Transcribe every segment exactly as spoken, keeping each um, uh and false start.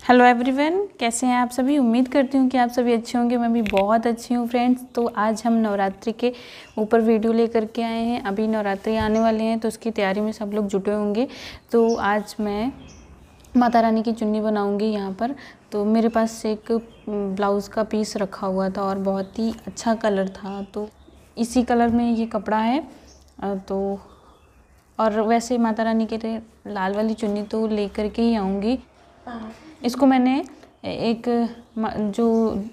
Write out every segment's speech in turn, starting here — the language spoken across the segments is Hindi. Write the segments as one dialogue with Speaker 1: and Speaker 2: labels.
Speaker 1: हेलो एवरीवन, कैसे हैं आप सभी। उम्मीद करती हूँ कि आप सभी अच्छे होंगे। मैं भी बहुत अच्छी हूँ फ्रेंड्स। तो आज हम नवरात्रि के ऊपर वीडियो लेकर के आए हैं। अभी नवरात्रि आने वाले हैं तो उसकी तैयारी में सब लोग जुटे होंगे। तो आज मैं माता रानी की चुन्नी बनाऊंगी यहाँ पर। तो मेरे पास एक ब्लाउज़ का पीस रखा हुआ था और बहुत ही अच्छा कलर था, तो इसी कलर में ये कपड़ा है। तो और वैसे माता रानी के लिए लाल वाली चुन्नी तो लेकर के ही आऊँगी। इसको मैंने एक जो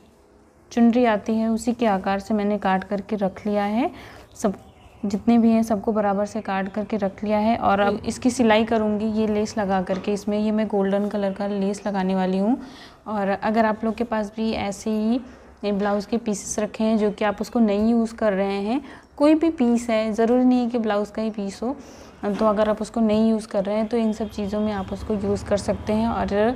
Speaker 1: चुनरी आती है उसी के आकार से मैंने काट करके रख लिया है। सब जितने भी हैं सबको बराबर से काट करके रख लिया है। और अब इसकी सिलाई करूँगी ये लेस लगा करके। इसमें ये मैं गोल्डन कलर का लेस लगाने वाली हूँ। और अगर आप लोग के पास भी ऐसे ही ब्लाउज़ के पीसेस रखे हैं जो कि आप उसको नहीं यूज़ कर रहे हैं, कोई भी पीस है, ज़रूरी नहीं है कि ब्लाउज़ का ही पीस हो, तो अगर आप उसको नहीं यूज़ कर रहे हैं तो इन सब चीज़ों में आप उसको यूज़ कर सकते हैं। और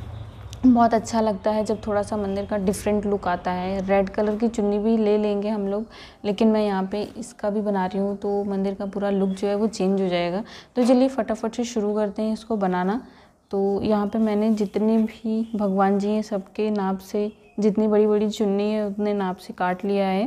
Speaker 1: बहुत अच्छा लगता है जब थोड़ा सा मंदिर का डिफरेंट लुक आता है। रेड कलर की चुन्नी भी ले लेंगे हम लोग, लेकिन मैं यहाँ पे इसका भी बना रही हूँ तो मंदिर का पूरा लुक जो है वो चेंज हो जाएगा। तो चलिए फटाफट से शुरू करते हैं इसको बनाना। तो यहाँ पे मैंने जितने भी भगवान जी हैं सबके नाप से, जितनी बड़ी बड़ी चुन्नी है उतने नाप से काट लिया है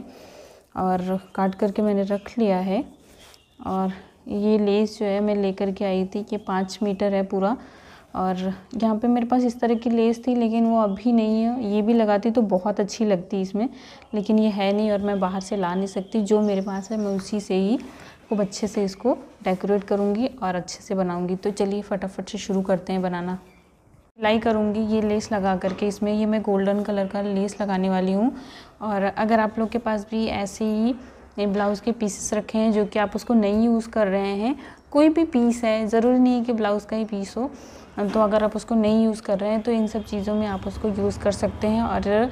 Speaker 1: और काट करके मैंने रख लिया है। और ये लेस जो है मैं लेकर के आई थी कि पाँच मीटर है पूरा। और यहाँ पे मेरे पास इस तरह की लेस थी लेकिन वो अभी नहीं है। ये भी लगाती तो बहुत अच्छी लगती इसमें, लेकिन ये है नहीं और मैं बाहर से ला नहीं सकती। जो मेरे पास है मैं उसी से ही खूब अच्छे से इसको डेकोरेट करूँगी और अच्छे से बनाऊँगी। तो चलिए फटाफट से शुरू करते हैं बनाना। सिलाई करूँगी ये लेस लगा करके। इसमें ये मैं गोल्डन कलर का लेस लगाने वाली हूँ। और अगर आप लोग के पास भी ऐसे ही ब्लाउज़ के पीसेस रखे हैं जो कि आप उसको नहीं यूज़ कर रहे हैं, कोई भी पीस है, ज़रूरी नहीं है कि ब्लाउज़ का ही पीस हो, तो अगर आप उसको नहीं यूज़ कर रहे हैं तो इन सब चीज़ों में आप उसको यूज़ कर सकते हैं। और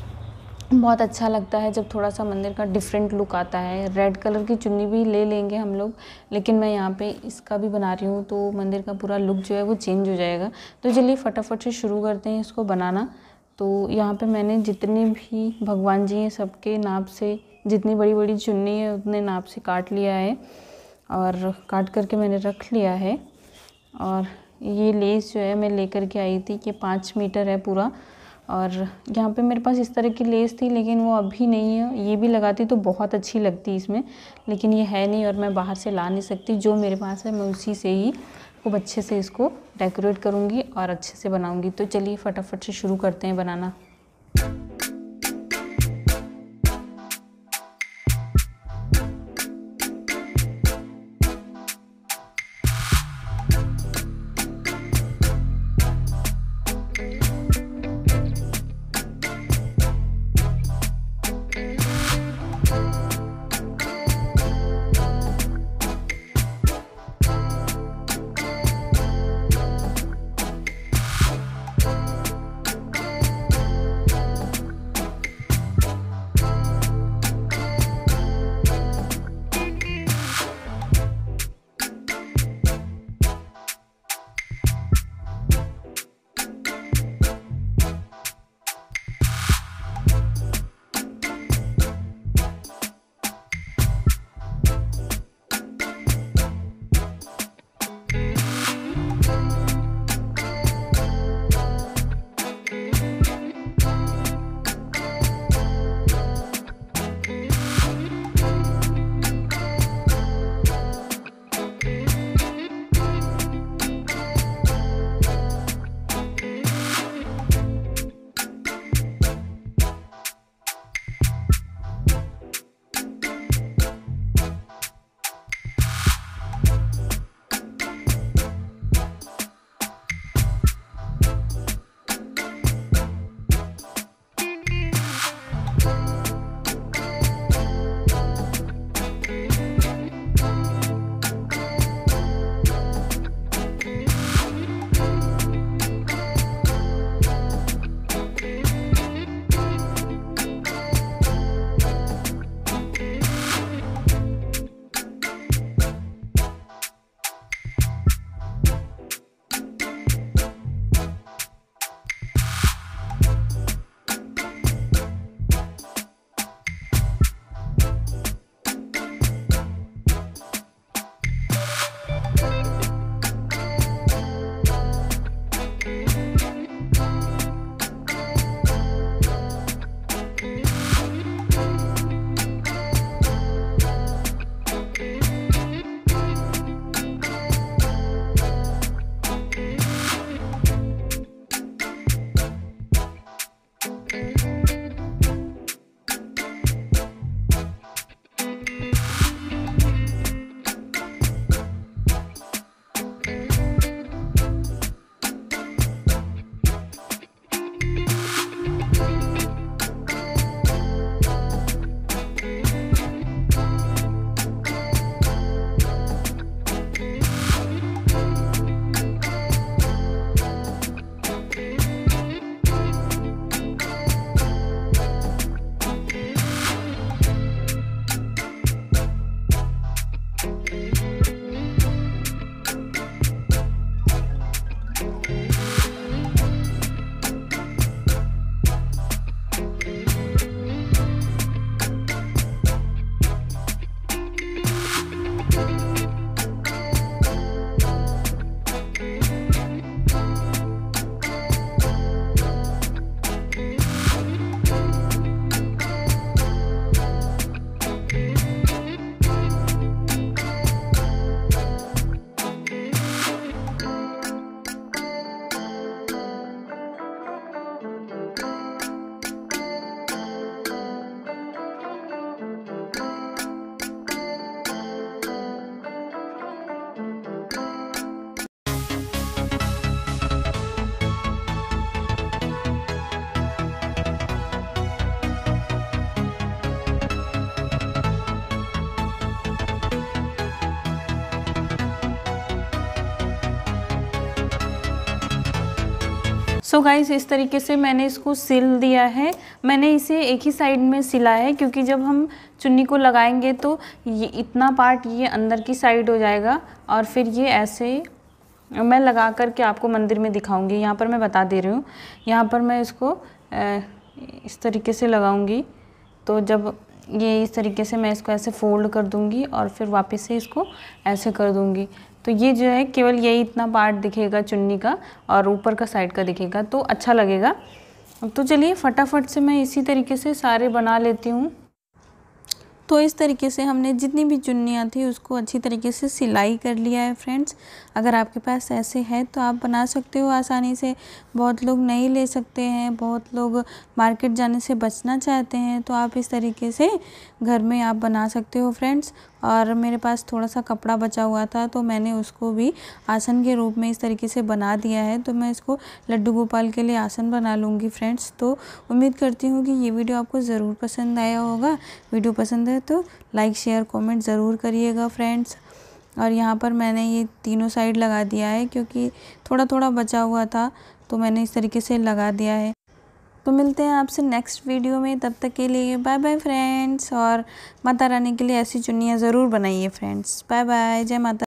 Speaker 1: बहुत अच्छा लगता है जब थोड़ा सा मंदिर का डिफरेंट लुक आता है। रेड कलर की चुन्नी भी ले लेंगे हम लोग, लेकिन मैं यहाँ पे इसका भी बना रही हूँ तो मंदिर का पूरा लुक जो है वो चेंज हो जाएगा। तो चलिए फटाफट से शुरू करते हैं इसको बनाना। तो यहाँ पे मैंने जितने भी भगवान जी हैं सबके नाप से, जितनी बड़ी बड़ी चुन्नी है उतने नाप से काट लिया है और काट करके मैंने रख लिया है। और ये लेस जो है मैं लेकर के आई थी कि पाँच मीटर है पूरा। और यहाँ पे मेरे पास इस तरह की लेस थी लेकिन वो अभी नहीं है। ये भी लगाती तो बहुत अच्छी लगती इसमें, लेकिन ये है नहीं और मैं बाहर से ला नहीं सकती। जो मेरे पास है मैं उसी से ही खूब अच्छे से इसको डेकोरेट करूँगी और अच्छे से बनाऊँगी। तो चलिए फटाफट से शुरू करते हैं बनाना। सो गाइस इस तरीके से मैंने इसको सिल दिया है। मैंने इसे एक ही साइड में सिला है क्योंकि जब हम चुन्नी को लगाएंगे तो ये इतना पार्ट ये अंदर की साइड हो जाएगा और फिर ये ऐसे मैं लगा कर के आपको मंदिर में दिखाऊंगी। यहाँ पर मैं बता दे रही हूँ, यहाँ पर मैं इसको इस तरीके से लगाऊंगी। तो जब ये इस तरीके से मैं इसको ऐसे फोल्ड कर दूंगी और फिर वापस से इसको ऐसे कर दूंगी। तो ये जो है केवल यही इतना पार्ट दिखेगा चुन्नी का और ऊपर का साइड का दिखेगा, तो अच्छा लगेगा। तो चलिए फटाफट से मैं इसी तरीके से सारे बना लेती हूँ। तो इस तरीके से हमने जितनी भी चुन्नियाँ थी उसको अच्छी तरीके से सिलाई कर लिया है फ्रेंड्स। अगर आपके पास ऐसे है तो आप बना सकते हो आसानी से। बहुत लोग नहीं ले सकते हैं, बहुत लोग मार्केट जाने से बचना चाहते हैं, तो आप इस तरीके से घर में आप बना सकते हो फ्रेंड्स। और मेरे पास थोड़ा सा कपड़ा बचा हुआ था तो मैंने उसको भी आसन के रूप में इस तरीके से बना दिया है। तो मैं इसको लड्डू गोपाल के लिए आसन बना लूँगी फ्रेंड्स। तो उम्मीद करती हूँ कि ये वीडियो आपको ज़रूर पसंद आया होगा। वीडियो पसंद है तो लाइक शेयर कमेंट ज़रूर करिएगा फ्रेंड्स। और यहाँ पर मैंने ये तीनों साइड लगा दिया है क्योंकि थोड़ा थोड़ा बचा हुआ था, तो मैंने इस तरीके से लगा दिया है। तो मिलते हैं आपसे नेक्स्ट वीडियो में, तब तक के लिए बाय बाय फ्रेंड्स। और माता रानी के लिए ऐसी चुन्नियाँ ज़रूर बनाइए फ्रेंड्स। बाय बाय, जय माता।